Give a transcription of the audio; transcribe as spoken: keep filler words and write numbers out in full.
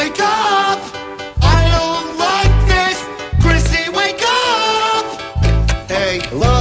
wake up! I don't like this! Chrissy, wake up! Hey, hello?